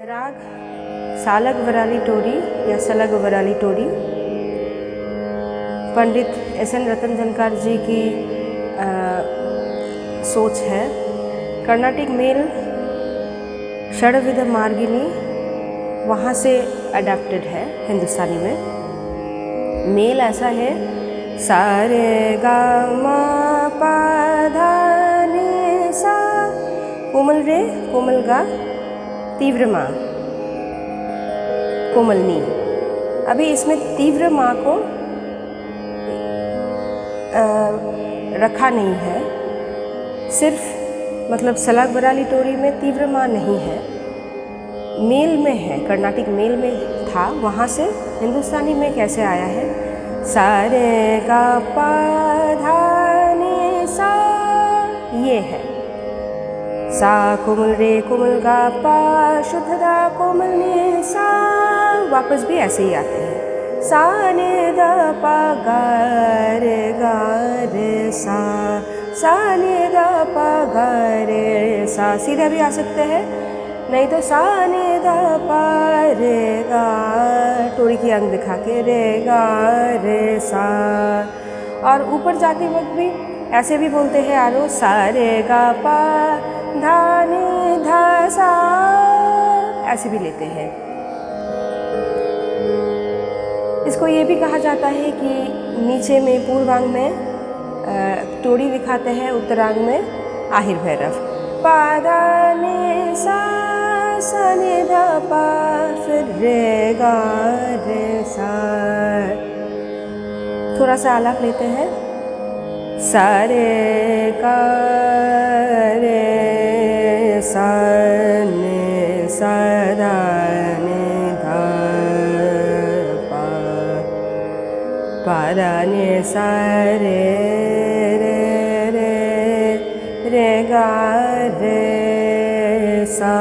राग सालग वराली टोरी या सलग वराली टोरी पंडित एस.एन. रतन झनकार जी की सोच है। कर्नाटिक मेल षड्विध मार्गिनी वहाँ से अडेप्टेड है हिंदुस्तानी में। मेल ऐसा है सा रे गा मा पा धा नि सा, कोमल रे कोमल गा तीव्र माँ कोमल नी। अभी इसमें तीव्र माँ को रखा नहीं है, सिर्फ मतलब सलग वराली टोरी में तीव्र माँ नहीं है, मेल में है, कर्नाटिक मेल में था, वहाँ से हिंदुस्तानी में कैसे आया है। सा रे गा पा धा नि सा, ये है सा कोमल रे कोमल गा पा शुद्ध दा कोमल नि सा, वापस भी ऐसे ही आते हैं। सा ने दा पा गा रे सा ने दा पा गा रे सा, सीधा भी आ सकते हैं, नहीं तो सा ने दा पा रे गा, टोरी की अंग दिखा के रे गा रे सा। और ऊपर जाते वक्त भी ऐसे भी बोलते हैं आरो सा रे गा पा धा नि धा सा, ऐसे भी लेते हैं। इसको ये भी कहा जाता है कि नीचे में पूर्वांग में टोरी दिखाते हैं, उत्तरांग में आहिर भैरव। पा धा नि सा सा नि धा पा फिर रे गा रे सा। थोड़ा सा आलाप लेते हैं। सा रे गा रे सा नि सा धा नि धा पा, पा धा नि सा रे रे गा रे सा,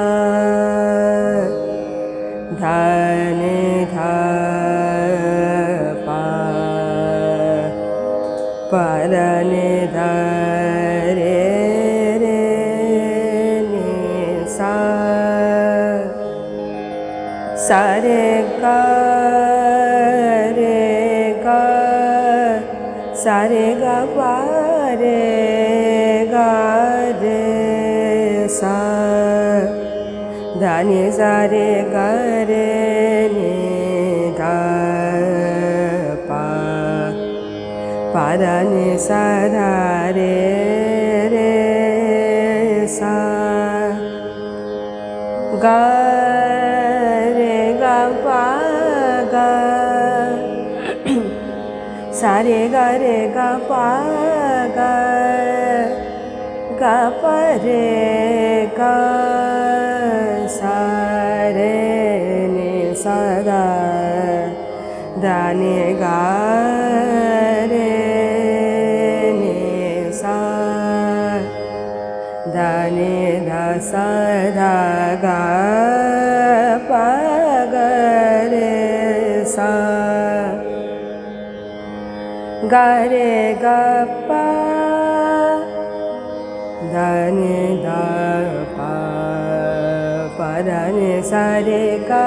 धा नि धा पा, पा धा नि धा रे नि सा। सा रे गा सा रे गा पा रे गा रे सा, धा नि सा रे गा रे नि धा पा, पा धा नि सा धा रे सा। गा रे गा पा गा, सा रे गा पा गा, गा पा रे गा सा रे नि सा धा, धा नि गा रे नि सा, धा नि धा सा धा गा पा गा रे सा। गा रे गा पा धा नि धा पा, पा धा नि सा रे गा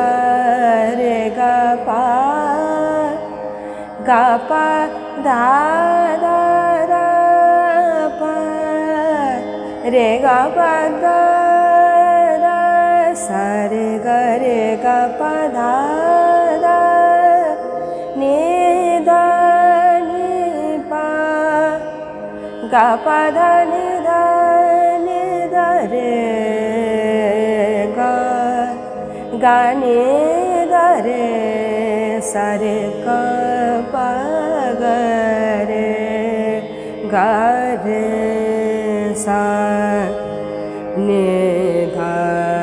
पा, गा पा धा धा धा पा, रे गा पा धा धा, सा रे गा पा धा धा नि धा नि पा, गा पा धा नि धा रे गा, गा नि धा रे सा रे गा पा गा रे गा रे सा, नि धा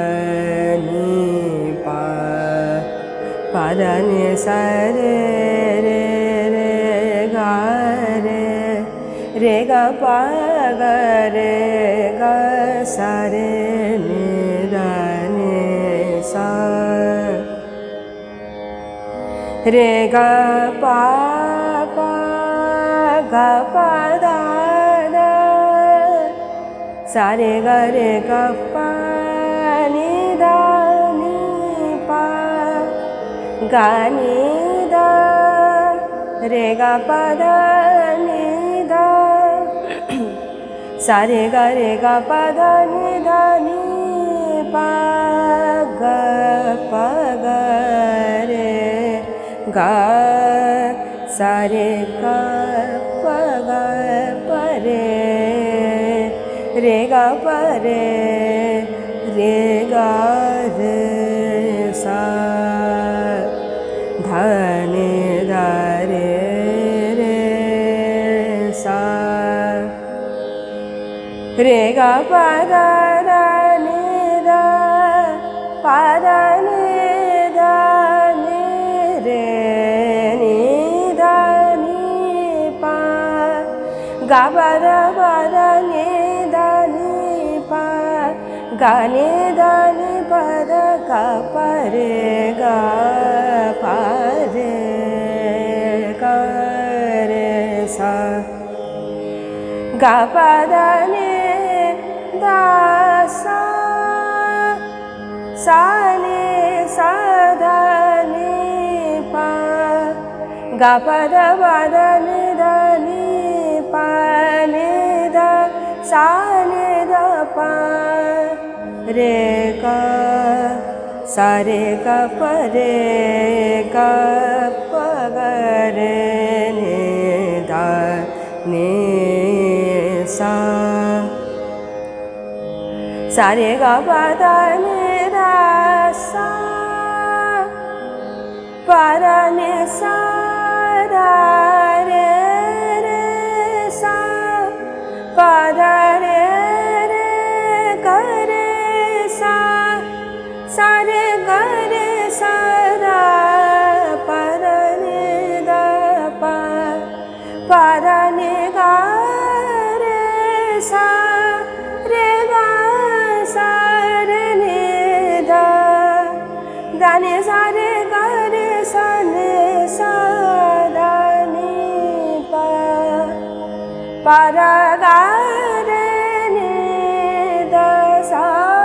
नि पा, पा धा नि सा रे गा रे गा पा गा रे गा सा रे नि धा नि सा, रे गा पा पा गा पा धा धा, सा रे गा पा नि धा नि गा नी दा रे गा पा दा नी दा सा रे गा पा दा नी पा ग रे गा सा रे गा पा ग प रे गा प रे गा रे सा धा नि धा रे सा रे गा पा दा नि दा पा दा नि दा नि रे नि दा नि पा गा पा दा नि दा नि पा गा नि दा नि पा दा गा पा रे गा पा रे गा रे सा गा पा दा नि दा सा सा नि सा धा नि पा गा पा दा नि दा नि पा नि दा सा नि दा पा रे गा सा रे गा प रे गा प ग रे नि दा नि सा सा रे गा पा दा नि दा सा पा दा नि सा दा रे सा पा दा रे गा रे सा सा रे गा रे सा दा पा दा नि दा पा दा नि गा रे सा रे गा सा रे नि दा दा नि सा रे गा रे सा नि सा दा नि पा दा गा रे नि दा सा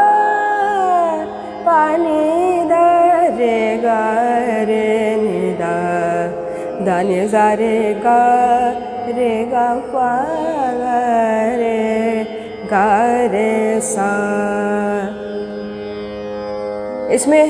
पा नि दा रे गा रे नि दा नि सा रे गा पा गा रे सा। इसमें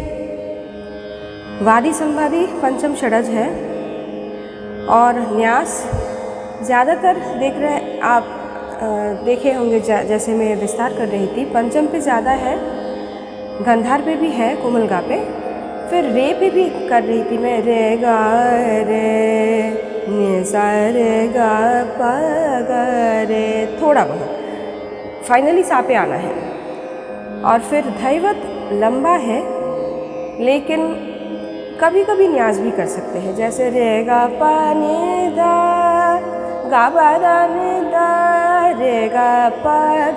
वादी संवादी पंचम षडज है और न्यास ज़्यादातर आप देखे होंगे, जैसे मैं विस्तार कर रही थी, पंचम पे ज़्यादा है, गंधार पे भी है, कोमलगा पे, फिर रे पे भी कर रही थी मैं, रे गा रे नि सा रे गा पा गा रे, थोड़ा बहुत, फाइनली सा पे आना है। और फिर धैवत लंबा है लेकिन कभी कभी न्यास भी कर सकते हैं, जैसे रे गा पा नि दा गा पा दा नि दा रे गा पा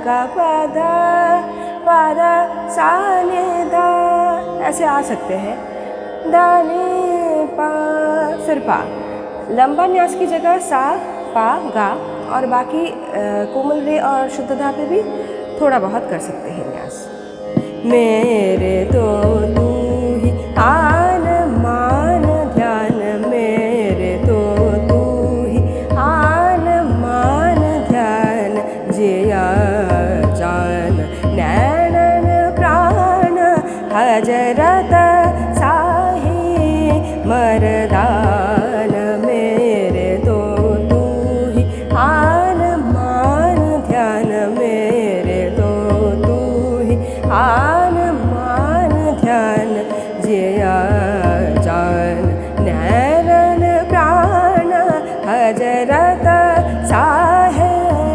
दा सा नि दा, ऐसे आ सकते हैं। दा नि पा, फिर पा, लंबा न्यास की जगह सा पा गा, और बाकी कोमल रे और शुद्धधा पे भी थोड़ा बहुत कर सकते हैं न्यास। मेरे तो तू ही आन मान ध्यान, मेरे तो तू ही आन मान ध्यान, जिया जान नैनन प्राण हजरत साही मरदान, मेरे तो तू ही आन मान ध्यान, मेरे तो तू ही आन मान ध्यान, जिया जान नैनन प्राण हजरत साहे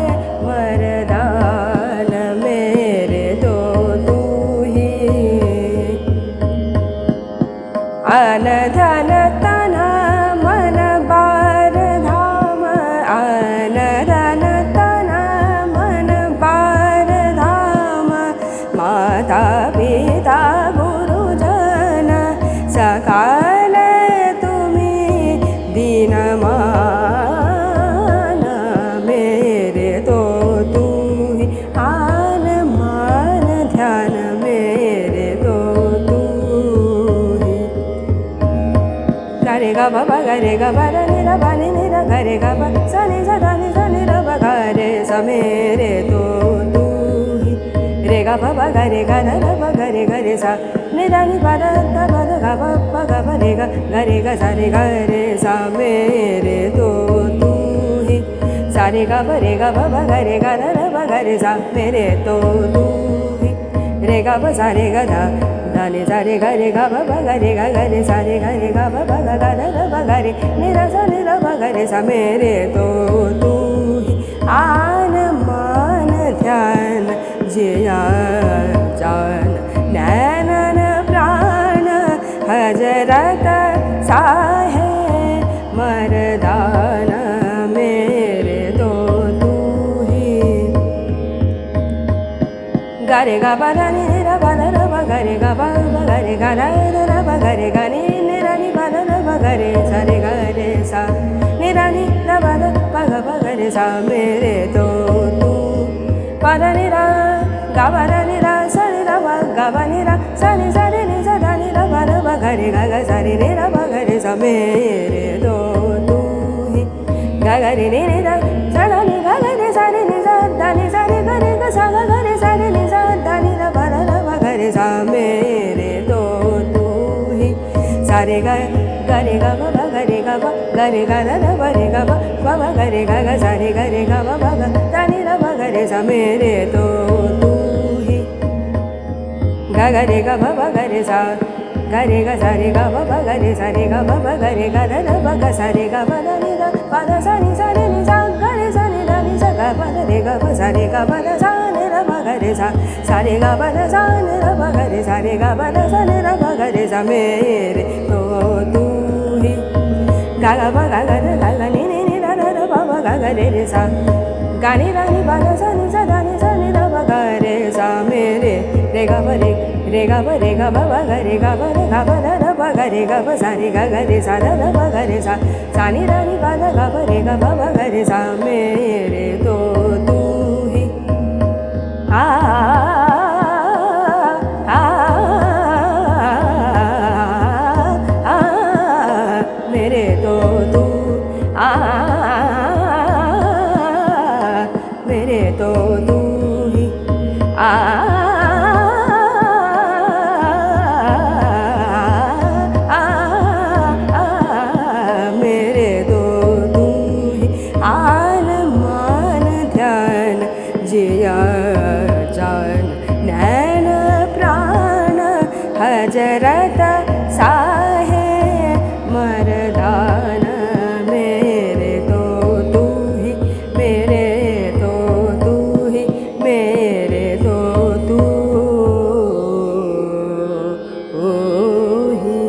मरदान, मेरे तो तू ही अन धन तना रे गा ब ग रे गा ब रे नि रा ब नि रा ग रे गा ब सा नि सा दा नि सा नि रा ब ग रे सा मेरे तो तू ही रे गा ब ग रे गा रा ब ग रे सा नि रा नि ब दा दा ब दा गा ब ग रे गा सा रे सा मेरे तो तू ही सा रे गा ब ग रे गा रा ब ग रे सा मेरे तो तू ही रे गा ब सा रे गा दा दा नि सा रे गा ब ग रे सा रे गा ब ग रा ब ग रे नि रा सा ब ग रे सा मेरे तो तू ही आन मान ध्यान जिया जान नैनन प्राण हजरत साहे मर्दाना मेरे तो तू ही गा रे गा ब रा नि रा ब रा ब ग रे गा ब ग रे गा रा ब ग रे गा नि रा नि ब रा ब ग रे सा नि रा नि रा ब ग रे सा मेरे तो तू प रा नि रा गा ब रा नि रा सा नि रा ब गा ब नि रा सा नि सा दा नि रा ब ग रे गा सा रे रा ब ग रे सा मेरे तो तू ही गा ग रे नि रा सा दा नि गा ग रे सा रे नि सा दा नि सा रे ग रे गा सा ग रे सा रे नि सा दा नि रा ब ग रे सा मेरे तो तू ही सा रे गा रे गा ब ग रे गा ब ग रे गा रा ब रे गा ब ग रे गा सा रे गा ब ग दा नि रा ब ग रे सा मेरे तो तू ही गा रे गा ब ग रे सा गा रे गा सा रे गा ब ग रे सा रे गा ब ग रे गा रा ब ग सा रे गा ब दा नि रा प दा सा नि सा रे नि सा ग रे सा नि रा नि सा गा ब रे गा ब सा रे गा ब दा सा नि रा ब ग रे सा रे गा ब दा सा नि रा ब ग रे सा रे गा ब दा सा नि रा ब ग रे सा मेरे तो तू ही गा गा ब गा गा गा नि नि रा रा ब ब गा ग रे सा गा नि रा नि ब दा सा नि सा दा नि सा नि रा ब ग रे सा मेरे रे गा ब रे गा ब ग रे गा ब दा रा ब ग रे गा ब सा रे गा ग रे सा दा रा ब ग रे सा नि रा नि ब दा गा ब रे गा ब ग रे सा मेरे तो तू ही आ मेरे तो तू मेरे तो तू ही मेरे तो तू ही आन मान ध्यान जिया जान नैन प्राण हजरत साहे मर्दाना मेरे तो तू ही मेरे तो तू ही मेरे तो तू ही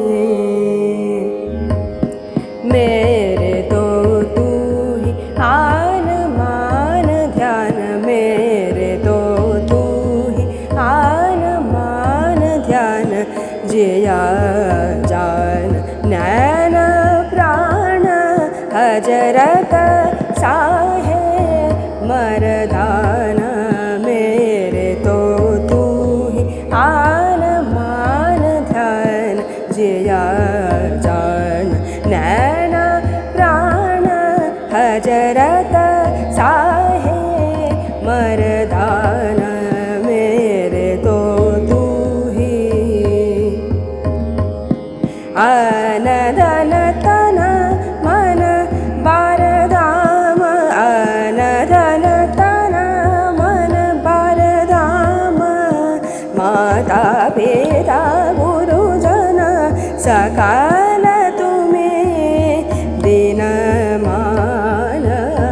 मेरे तो तू ही आन मान ध्यान मेरे तो तू ही आन मान ध्यान जिया जान नैन प्राण हजरत साहे मर्दाना मेरे तो तू ही आन मान ध्यान जिया जान नैन प्राण हजरत साहे मर्दाना मेरे तो तू ही अनधन तन मन बारदाम अनधन तन मन बारदाम माता पिता गुरुजन सकाल तुम्हें दिन मान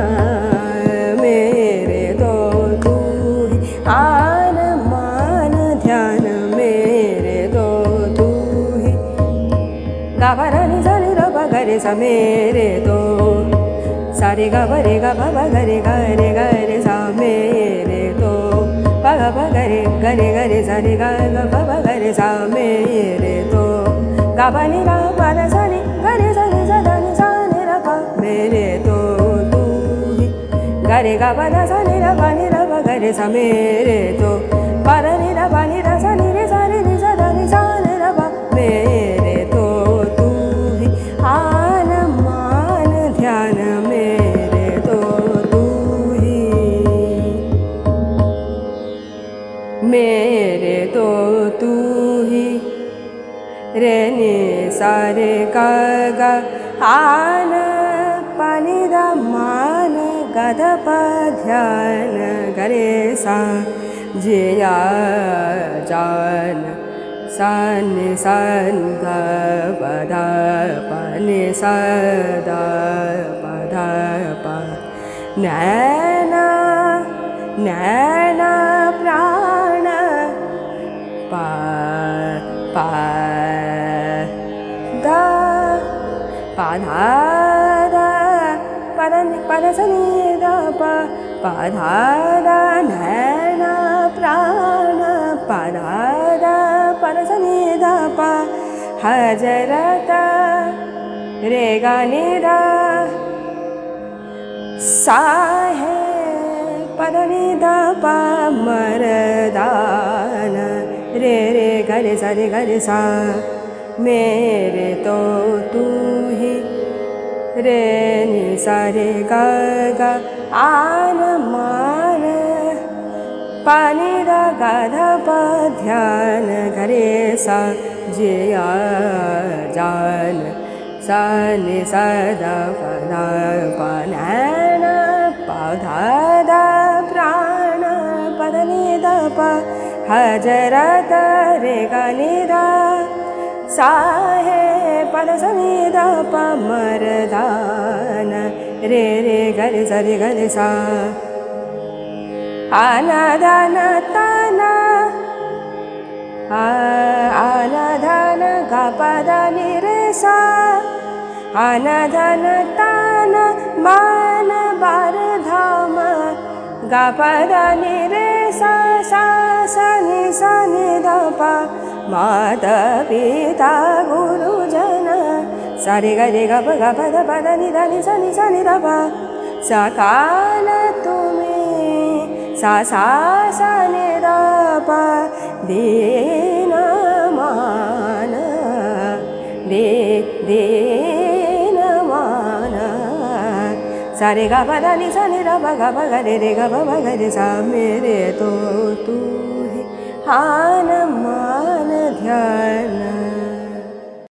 मेरे तो तू ही आन मान ध्यान मेरे तो तू ही गा ब रा नि सा नि रा ब ग रे सा मेरे तो सा रे गा ब रे गा ब ग रे सा मेरे तो प ग ब ग रे सा रे गा ब ब ग रे सा मेरे तो गा ब नि रा ब रा सा नि ग रे सा नि सा दा नि सा नि रा प मेरे तो तू ही गा रे गा ब दा सा नि रा ब ग रे सा मेरे तो प रा नि रा ब नि रा सा नि रे सा रे नि सा दा नि सा नि रा प मेरे तो तू ही ही रे नि सा रे गा गा आन पानी दा मान गा धा पा ध्यान गा रे सा जिया जान सा नि सा गा पा धा पा नि सा दा पा धा पा नैना नैना प्राण पा पा दा पा धा दा पा दा नि पा दा सा नि दा पा धा दा नैना प्राण पा धा दा पा दा सा नि दा पा हजरत रे गा नि दा सा है पा दा नि दा पा मर्दान रे रे गा रे सा मेरे तो तू ही रे नि सा रे गा गा आन मान पानी दा गा धा पा ध्यान गा रे सा जिया जान सा नि सा दा पा धा पा नैना पा धा दा प्राण पा दा नि दा पा हजरत रे गा नि दा सा है पा दा सा नि दा पा मर्दान रे रे गा रे सा आना दाना ताना आना धाना गा पा दा नि रे सा आना धाना ताना मान बार धाम गा पा दा नि रे सा सा सा नि दा पा माता पिता गुरुजन सा रे गा पा दा नि दा नि सा नि दा पा सकाल तुम्हें सा सा सा नि दा पा दीन मान दीन मान सा रे गा पा दा नि सा नि दा पा गा रे गा गा रे सा मेरे तो तू ही हान मान ध्यान